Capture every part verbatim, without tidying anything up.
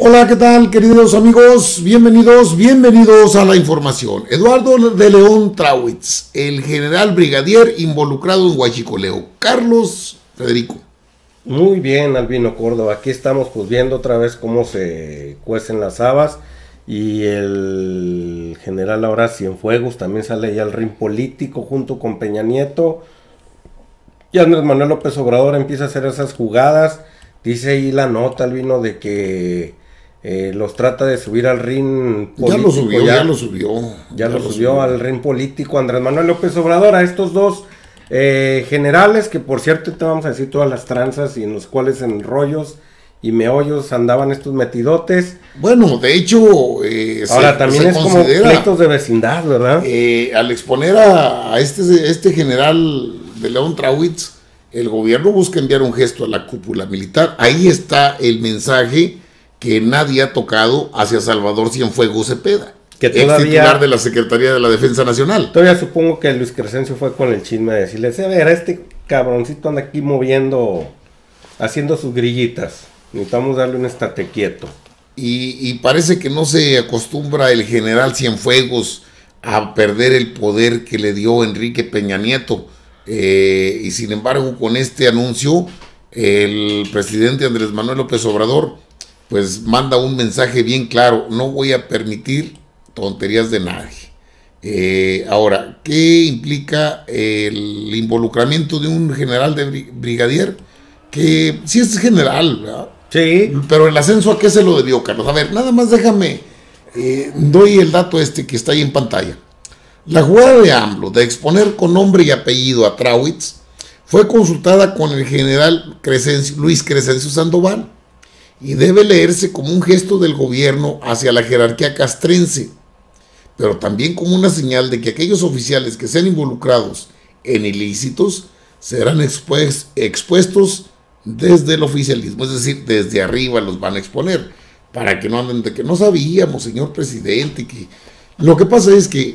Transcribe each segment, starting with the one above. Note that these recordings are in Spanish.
Hola, ¿qué tal, queridos amigos? Bienvenidos, bienvenidos a la información. Eduardo de León Trawitz, el general brigadier involucrado en huachicoleo. Carlos Federico. Muy bien, Albino Córdoba. Aquí estamos pues viendo otra vez cómo se cuecen las habas. Y el general ahora Cienfuegos también sale ya al ring político junto con Peña Nieto. Y Andrés Manuel López Obrador empieza a hacer esas jugadas. Dice ahí la nota, Albino, de que eh, los trata de subir al ring político. Ya lo subió, ya, ya lo subió. Ya, ya lo, lo subió, subió al ring político Andrés Manuel López Obrador, a estos dos eh, generales, que por cierto te vamos a decir todas las tranzas y en los cuales en rollos y meollos andaban estos metidotes. Bueno, de hecho, eh, ahora se, también se es como pleitos de vecindad, ¿verdad? Eh, al exponer a, a este, este general de León Trawitz, el gobierno busca enviar un gesto a la cúpula militar. Ahí está el mensaje que nadie ha tocado hacia Salvador Cienfuegos Cepeda, que todavía, ex titular de la Secretaría de la Defensa Nacional. Todavía supongo que Luis Crescencio fue con el chisme de decirle, a ver, este cabroncito anda aquí moviendo, haciendo sus grillitas, necesitamos darle un estate quieto. Y, y parece que no se acostumbra el general Cienfuegos a perder el poder que le dio Enrique Peña Nieto. Eh, y sin embargo, con este anuncio, el presidente Andrés Manuel López Obrador pues manda un mensaje bien claro: no voy a permitir tonterías de nadie. Eh, ahora, ¿qué implica el involucramiento de un general de brigadier? Que sí es general, ¿verdad? Sí. Pero el ascenso, ¿a qué se lo debió, Carlos? A ver, nada más déjame, eh, doy el dato este que está ahí en pantalla. La jugada de AMLO de exponer con nombre y apellido a Trawitz fue consultada con el general Crescencio, Luis Crescencio Sandoval, y debe leerse como un gesto del gobierno hacia la jerarquía castrense, pero también como una señal de que aquellos oficiales que sean involucrados en ilícitos serán expues, expuestos desde el oficialismo, es decir, desde arriba los van a exponer, para que no anden de que no sabíamos, señor presidente, que lo que pasa es que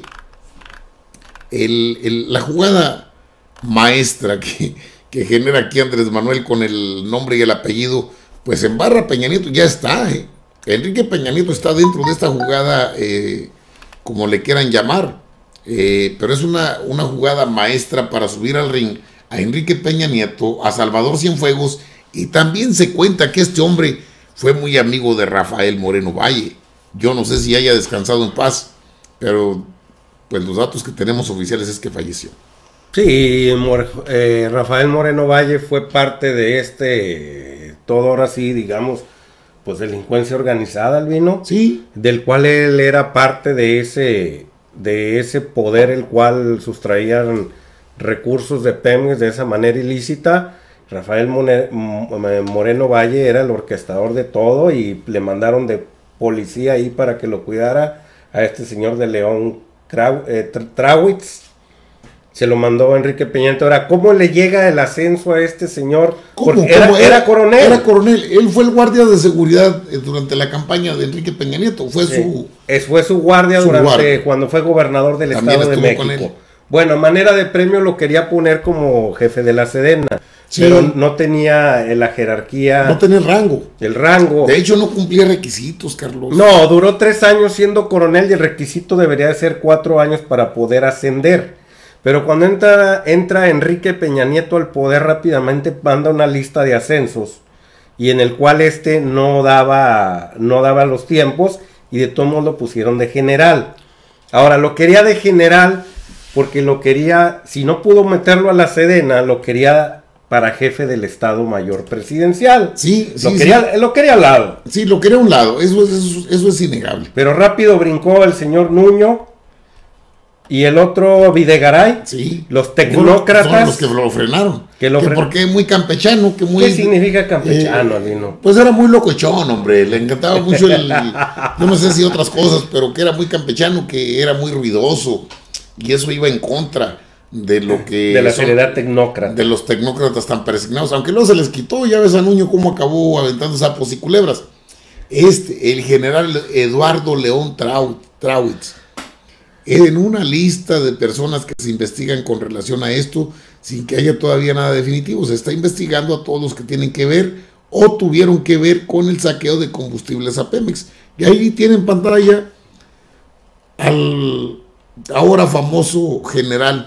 El, el, la jugada maestra que, que genera aquí Andrés Manuel con el nombre y el apellido, pues embarra a Peña Nieto, ya está. Eh. Enrique Peña Nieto está dentro de esta jugada, eh, como le quieran llamar, eh, pero es una, una jugada maestra para subir al ring a Enrique Peña Nieto, a Salvador Cienfuegos, y también se cuenta que este hombre fue muy amigo de Rafael Moreno Valle. Yo no sé si haya descansado en paz, pero pues los datos que tenemos oficiales es que falleció. Sí, eh, Rafael Moreno Valle fue parte de este, todo ahora sí, digamos, pues delincuencia organizada, Albino. Sí. Del cual él era parte de ese, de ese poder, el cual sustraían recursos de Pemex de esa manera ilícita. Rafael Moreno Valle era el orquestador de todo y le mandaron de policía ahí para que lo cuidara a este señor de León Trawitz. Se lo mandó Enrique Peña Nieto. Ahora, ¿cómo le llega el ascenso a este señor? ¿Cómo? Era, ¿Cómo? Era, era coronel. Era coronel. Él fue el guardia de seguridad durante la campaña de Enrique Peña Nieto. Fue sí. su es, fue su guardia su durante guardia. Cuando fue gobernador del También Estado de México. Bueno, a manera de premio lo quería poner como jefe de la Sedena. Sí. Pero no tenía la jerarquía. No tenía el rango. El rango. De hecho, no cumplía requisitos, Carlos. No, duró tres años siendo coronel y el requisito debería de ser cuatro años para poder ascender. Pero cuando entra, entra Enrique Peña Nieto al poder, rápidamente manda una lista de ascensos y en el cual este no daba, no daba los tiempos y de todos modos lo pusieron de general. Ahora, lo quería de general porque lo quería, si no pudo meterlo a la Sedena, lo quería para jefe del Estado Mayor Presidencial. Sí, lo sí, quería, sí. Lo quería al lado. Sí, lo quería a un lado, eso, eso, eso es innegable. Pero rápido brincó el señor Nuño y el otro Videgaray. Sí. Los tecnócratas. Son los que lo frenaron. Que lo que fren... Porque es muy campechano. Que muy, ¿Qué significa campechano, eh, Lino? Pues era muy locochón, hombre. Le encantaba mucho el... Yo no sé si otras cosas, pero que era muy campechano, que era muy ruidoso. Y eso iba en contra de lo que de la seriedad tecnócrata, de los tecnócratas tan persignados, aunque luego se les quitó. Ya ves a Nuño cómo acabó aventando sapos y culebras. Este, el general Eduardo León Trawitz, en una lista de personas que se investigan con relación a esto, sin que haya todavía nada definitivo. Se está investigando a todos los que tienen que ver o tuvieron que ver con el saqueo de combustibles a Pemex. Y ahí tienen en pantalla al ahora famoso general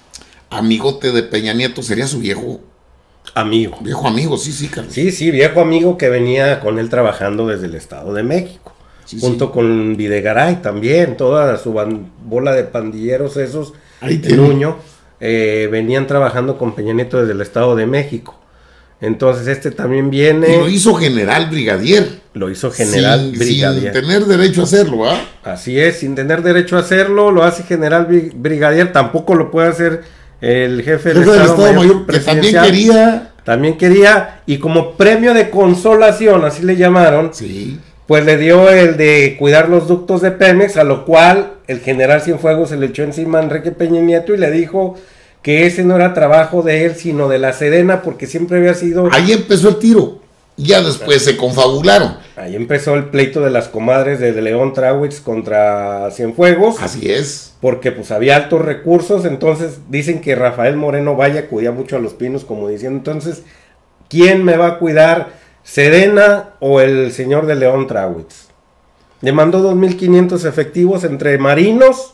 amigote de Peña Nieto, sería su viejo amigo. Viejo amigo, sí, sí, Carlos. Sí, sí, viejo amigo que venía con él trabajando desde el Estado de México. Sí, junto sí. con Videgaray también, toda su bola de pandilleros esos, el Nuño, eh, venían trabajando con Peña Nieto desde el Estado de México. Entonces este también viene... Y lo hizo general brigadier. Lo hizo general sin, brigadier. Sin tener derecho a hacerlo, ¿ah? ¿eh? Así es, sin tener derecho a hacerlo, lo hace general brigadier, tampoco lo puede hacer el jefe del, jefe del Estado, Estado Mayor, Mayor que también quería... También quería, y como premio de consolación, así le llamaron, sí. pues le dio el de cuidar los ductos de Pemex, a lo cual el general Cienfuegos se le echó encima a Enrique Peña Nieto y le dijo que ese no era trabajo de él, sino de la Sedena, porque siempre había sido... Ahí empezó el tiro, ya después se confabularon. Ahí empezó el pleito de las comadres de León Trawitz contra Cienfuegos. Así es. Porque pues había altos recursos, entonces dicen que Rafael Moreno Valle acudía mucho a Los Pinos, como diciendo, entonces, ¿quién me va a cuidar? ¿Sedena o el señor de León Trawitz? Le mandó dos mil quinientos efectivos entre marinos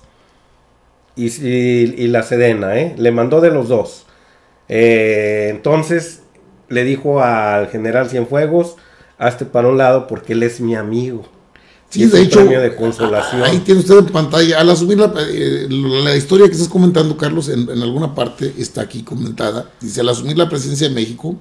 y, y, y la Sedena, ¿eh? Le mandó de los dos. Eh, entonces le dijo al general Cienfuegos, hazte para un lado porque él es mi amigo. Sí, de hecho, de consolación. Ahí tiene usted en pantalla, al asumir la, eh, la historia que estás comentando, Carlos, en, en alguna parte está aquí comentada, dice, al asumir la presidencia de México,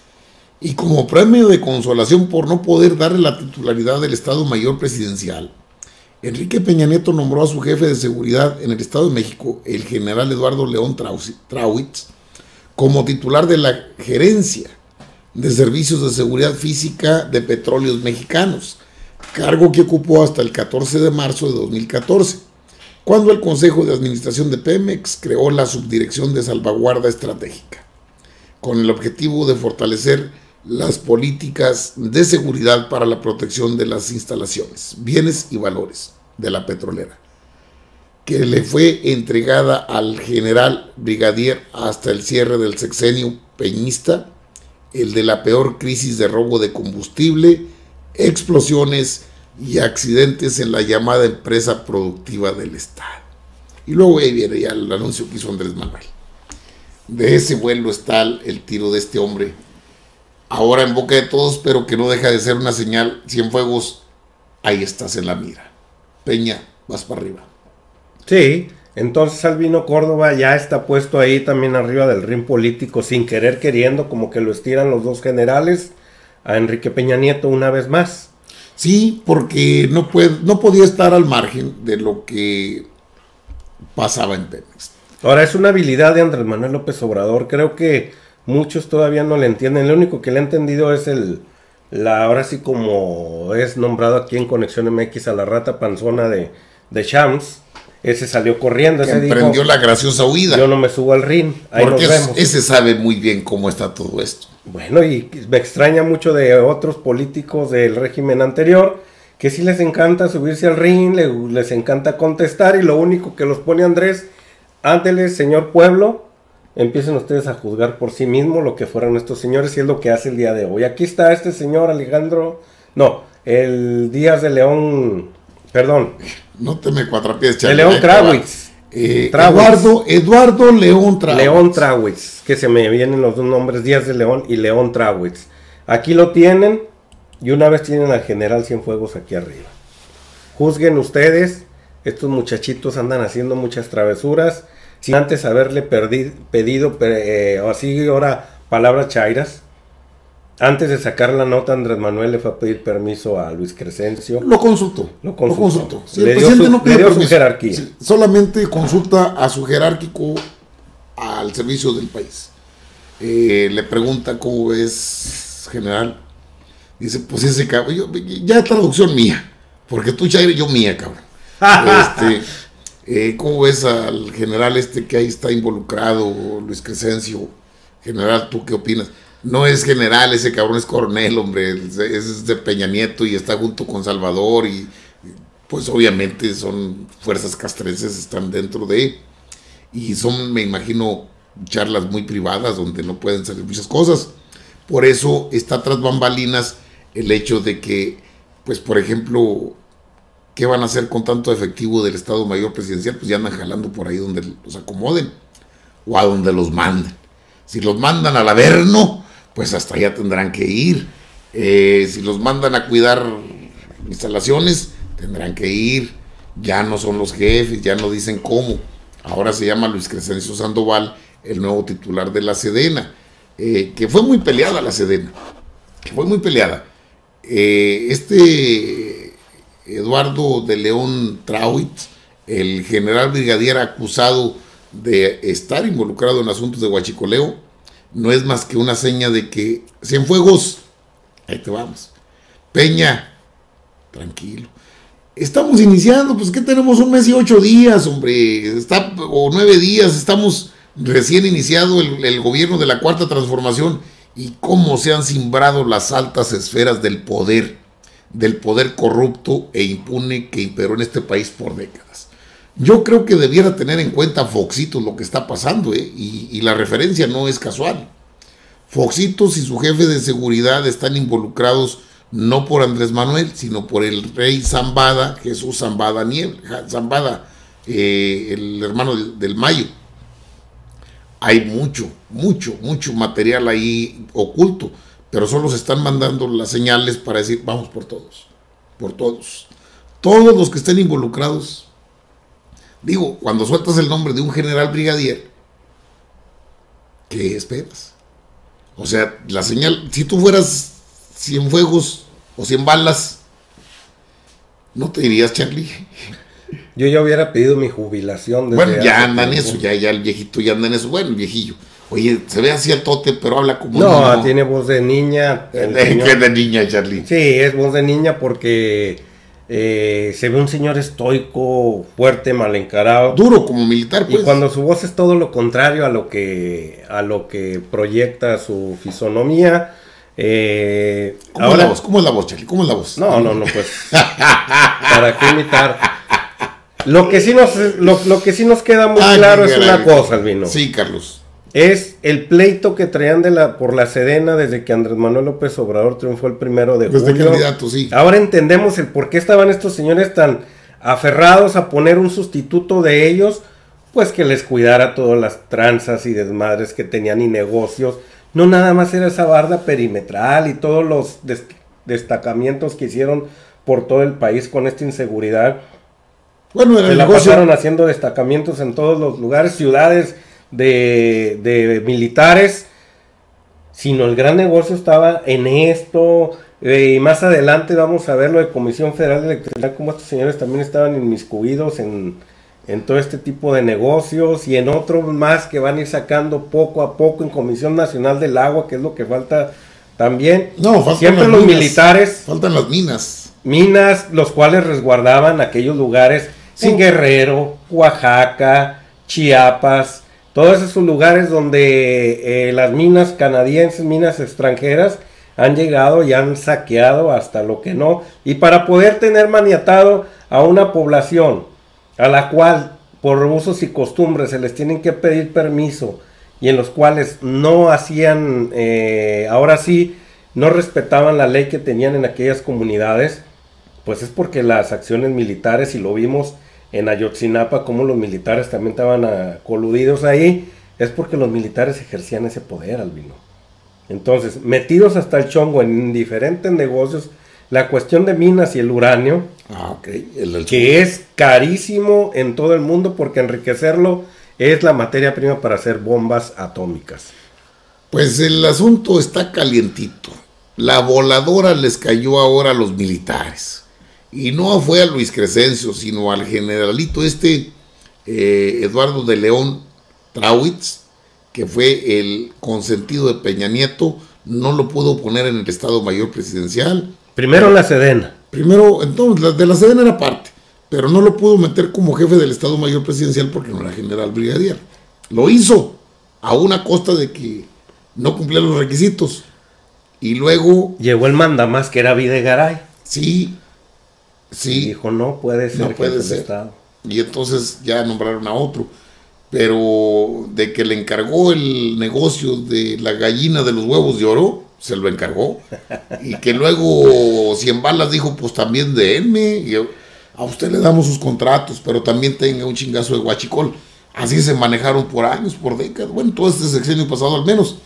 y como premio de consolación por no poder darle la titularidad del Estado Mayor Presidencial, Enrique Peña Nieto nombró a su jefe de seguridad en el Estado de México, el general Eduardo León Trawitz, como titular de la gerencia de servicios de seguridad física de Petróleos Mexicanos, cargo que ocupó hasta el catorce de marzo de dos mil catorce, cuando el Consejo de Administración de Pemex creó la Subdirección de Salvaguarda Estratégica, con el objetivo de fortalecer las políticas de seguridad para la protección de las instalaciones, bienes y valores de la petrolera, que le fue entregada al general brigadier hasta el cierre del sexenio peñista, el de la peor crisis de robo de combustible, explosiones y accidentes en la llamada empresa productiva del Estado. Y luego ahí viene ya el anuncio que hizo Andrés Manuel. De ese vuelo está el, el tiro de este hombre, ahora en boca de todos, pero que no deja de ser una señal. Cienfuegos, ahí estás en la mira. Peña, vas para arriba. Sí, entonces Albino Córdoba ya está puesto ahí también arriba del ring político, sin querer queriendo, como que lo estiran los dos generales a Enrique Peña Nieto una vez más. Sí, porque no, puede, no podía estar al margen de lo que pasaba en Pemex. Ahora, es una habilidad de Andrés Manuel López Obrador, creo que muchos todavía no le entienden, lo único que le ha entendido es el, la, ahora sí como es nombrado aquí en Conexión M X a la rata panzona de, de Shams, ese salió corriendo, que ese emprendió dijo, la graciosa huida. Yo no me subo al ring, ahí porque nos vemos. Ese sabe muy bien cómo está todo esto. Bueno, y me extraña mucho de otros políticos del régimen anterior, que sí les encanta subirse al ring, les, les encanta contestar, y lo único que los pone Andrés, ándele, señor pueblo, empiecen ustedes a juzgar por sí mismos lo que fueron estos señores, y es lo que hace el día de hoy. Aquí está este señor Alejandro, no, el Díaz de León, perdón. No te me cuatrapiés, De León Trawitz. Eh, Eduardo, Eduardo León Trawitz. León Trawitz, que se me vienen los dos nombres, Díaz de León y León Trawitz. Aquí lo tienen, y una vez tienen al general Cienfuegos aquí arriba. Juzguen ustedes, estos muchachitos andan haciendo muchas travesuras, sin antes haberle perdi, pedido, eh, o así ahora, palabras chairas. Antes de sacar la nota, Andrés Manuel le fue a pedir permiso a Luis Crescencio. Lo consultó. Lo consultó. Lo consultó. Sí, el presidente su, no pide permiso. Su jerarquía. Sí, solamente consulta a su jerárquico al servicio del país. Eh, le pregunta cómo ves, general. Dice, pues ese cabrón, yo, ya traducción mía, porque tú chaire, yo mía, cabrón. este, eh, ¿Cómo ves al general este que ahí está involucrado, Luis Crescencio? General, ¿tú qué opinas? No es general, ese cabrón es coronel, hombre, es de Peña Nieto y está junto con Salvador y pues obviamente son fuerzas castrenses, están dentro de, y son, me imagino, charlas muy privadas donde no pueden salir muchas cosas, Por eso está tras bambalinas el hecho de que, pues por ejemplo, ¿qué van a hacer con tanto efectivo del Estado Mayor Presidencial? Pues ya andan jalando por ahí donde los acomoden o a donde los manden. Si los mandan al Averno, pues hasta allá tendrán que ir. Eh, si los mandan a cuidar instalaciones, tendrán que ir. Ya no son los jefes, ya no dicen cómo. Ahora se llama Luis Crescencio Sandoval, el nuevo titular de la Sedena, eh, que fue muy peleada la Sedena, que fue muy peleada. Eh, este Eduardo de León Trauitz, el general brigadier acusado de estar involucrado en asuntos de huachicoleo, no es más que una seña de que Cienfuegos, ahí te vamos, Peña, tranquilo, estamos iniciando, pues que tenemos un mes y ocho días, hombre, está, o nueve días, estamos recién iniciado el, el gobierno de la Cuarta Transformación, y cómo se han simbrado las altas esferas del poder, del poder corrupto e impune que imperó en este país por décadas. Yo creo que debiera tener en cuenta Foxitos lo que está pasando, ¿eh? y, y la referencia no es casual. Foxitos y su jefe de seguridad están involucrados no por Andrés Manuel, sino por el rey Zambada, Jesús Zambada Niebla, Zambada, eh, el hermano del, del Mayo. Hay mucho, mucho, mucho material ahí oculto, pero solo se están mandando las señales para decir, vamos por todos, por todos. Todos los que estén involucrados. Digo, cuando sueltas el nombre de un general brigadier, ¿qué esperas? O sea, la señal, si tú fueras Cienfuegos o cien balas, ¿no te dirías, Charlie? Yo ya hubiera pedido mi jubilación. Desde bueno, ya anda en eso, ya, ya el viejito ya anda en eso. Bueno, el viejillo. Oye, se ve así al tote, pero habla como... No, niño. Tiene voz de niña. ¿Qué de niña, Charlie? Sí, es voz de niña porque eh, se ve un señor estoico, fuerte, mal encarado. Duro como militar, pues. Y cuando su voz es todo lo contrario a lo que, a lo que proyecta su fisonomía... Eh, ¿Cómo, ahora, es la voz? ¿Cómo es la voz, Charlie? ¿Cómo es la voz? No, no, no, pues... ¿Para qué imitar? Lo que sí nos, lo, lo que sí nos queda muy Ay, claro es una cosa, Albino. Sí, Carlos. Es el pleito que traían de la, por la Sedena desde que Andrés Manuel López Obrador triunfó el primero de desde julio. Candidato, sí. Ahora entendemos el por qué estaban estos señores tan aferrados a poner un sustituto de ellos, pues que les cuidara todas las tranzas y desmadres que tenían y negocios. No nada más era esa barda perimetral y todos los des- destacamientos que hicieron por todo el país con esta inseguridad. Bueno, se la negocio. pasaron haciendo destacamientos en todos los lugares, ciudades de, de militares, sino el gran negocio estaba en esto, eh, y más adelante vamos a ver lo de Comisión Federal de Electricidad, como estos señores también estaban inmiscuidos en, en todo este tipo de negocios, y en otros más que van a ir sacando poco a poco en Comisión Nacional del Agua, que es lo que falta también. No, faltan siempre las los minas, militares. Faltan las minas. Minas, los cuales resguardaban aquellos lugares sí. en Guerrero, Oaxaca, Chiapas, todos esos lugares donde eh, las minas canadienses, minas extranjeras, han llegado y han saqueado hasta lo que no. Y para poder tener maniatado a una población a la cual por usos y costumbres se les tienen que pedir permiso y en los cuales no hacían, eh, ahora sí, no respetaban la ley que tenían en aquellas comunidades, pues es porque las acciones militares, y lo vimos en Ayotzinapa, como los militares también estaban a, coludidos ahí, es porque los militares ejercían ese poder, Albino. Entonces, metidos hasta el chongo en diferentes negocios, la cuestión de minas y el uranio, ah, okay. el, el que es carísimo en todo el mundo porque enriquecerlo es la materia prima para hacer bombas atómicas. Pues el asunto está calientito. La voladora les cayó ahora a los militares. Y no fue a Luis Crescencio, sino al generalito este, eh, Eduardo de León Trauitz, que fue el consentido de Peña Nieto, no lo pudo poner en el Estado Mayor Presidencial. Primero la Sedena. Primero, entonces, la de la Sedena era parte, pero no lo pudo meter como jefe del Estado Mayor Presidencial porque no era general brigadier. Lo hizo a una costa de que no cumplía los requisitos. Y luego... Llegó el mandamás, que era Videgaray. Sí, sí. Y dijo, no puede ser no puede ser. Estado. Y entonces ya nombraron a otro. Pero de que le encargó el negocio de la gallina de los huevos de oro, se lo encargó. Y que luego Cien Balas dijo, pues también denme. Y yo, a usted le damos sus contratos, pero también tenga un chingazo de huachicol. Así se manejaron por años, por décadas. Bueno, todo este sexenio pasado al menos.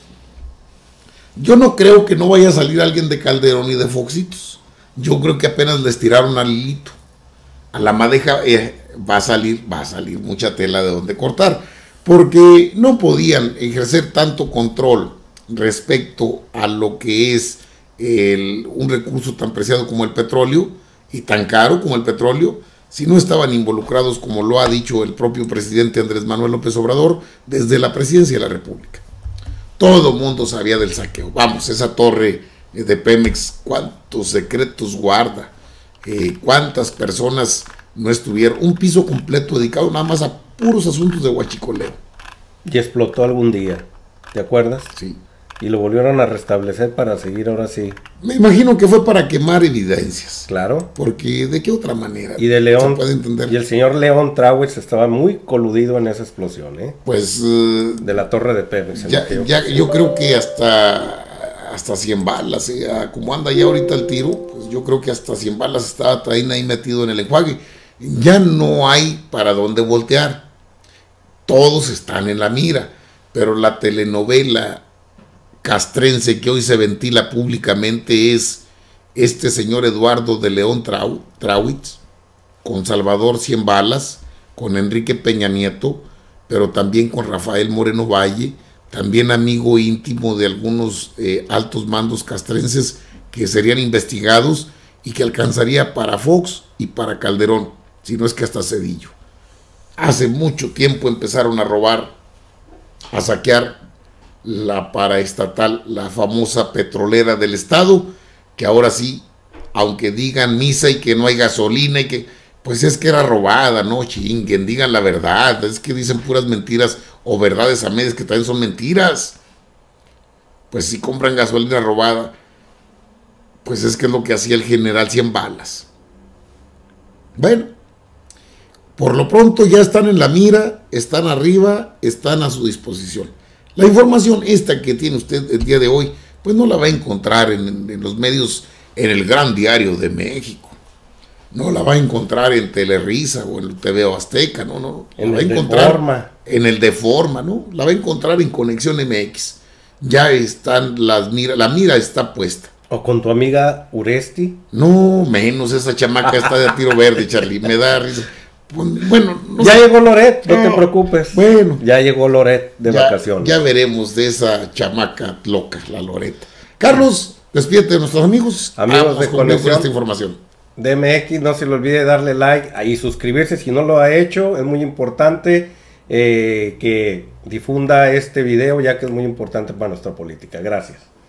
Yo no creo que no vaya a salir alguien de Calderón y de Foxitos. Yo creo que apenas les tiraron al hilito. A la madeja eh, va a salir, va a salir mucha tela de donde cortar. Porque no podían ejercer tanto control respecto a lo que es el, un recurso tan preciado como el petróleo y tan caro como el petróleo, si no estaban involucrados, como lo ha dicho el propio presidente Andrés Manuel López Obrador, desde la presidencia de la República. Todo mundo sabía del saqueo. Vamos, esa torre de Pemex, cuántos secretos guarda, eh, cuántas personas no estuvieron, un piso completo dedicado nada más a puros asuntos de huachicoleo. Y explotó algún día, ¿te acuerdas? Sí. Y lo volvieron a restablecer para seguir ahora sí. Me imagino que fue para quemar evidencias. Claro. Porque de qué otra manera y de León, se puede entender. Y el señor León Trauitz estaba muy coludido en esa explosión, ¿eh? Pues uh, de la torre de Pemex. Ya, ya, yo creo que hasta hasta cien balas, ¿eh? Como anda ya ahorita el tiro, pues yo creo que hasta cien balas estaba también ahí metido en el enjuague. Ya no hay para dónde voltear. Todos están en la mira, pero la telenovela castrense que hoy se ventila públicamente es este señor Eduardo de León Trau, Trauitz, con Salvador Cien Balas, con Enrique Peña Nieto, pero también con Rafael Moreno Valle, también amigo íntimo de algunos eh, altos mandos castrenses que serían investigados y que alcanzaría para Fox y para Calderón, si no es que hasta Cedillo. Hace mucho tiempo empezaron a robar, a saquear la paraestatal, la famosa petrolera del estado, que ahora sí, aunque digan misa y que no hay gasolina y que, pues es que era robada, no chinguen, digan la verdad, es que dicen puras mentiras o verdades a medias que también son mentiras. Pues si compran gasolina robada, pues es que es lo que hacía el general Cien Balas. Bueno, por lo pronto ya están en la mira, están arriba, están a su disposición. La información esta que tiene usted el día de hoy, pues no la va a encontrar en, en los medios, en el Gran Diario de México. No la va a encontrar en Telerisa o en T V Azteca, no, no. En la va a el encontrar Deforma. En el Deforma, ¿no? La va a encontrar en Conexión M X. Ya están las mira, la mira está puesta. ¿O con tu amiga Uresti? No, menos, esa chamaca está de a tiro verde, Charlie, me da risa. Bueno, no ya sé. llegó Loret, no, no te preocupes. Bueno, ya llegó Loret de ya, vacaciones. Ya veremos de esa chamaca loca, la Loreta. Carlos, despídete de nuestros amigos. Amigos Vamos de conmigo Conexión con esta información. D M X, no se le olvide darle like y suscribirse si no lo ha hecho. Es muy importante eh, que difunda este video, ya que es muy importante para nuestra política. Gracias.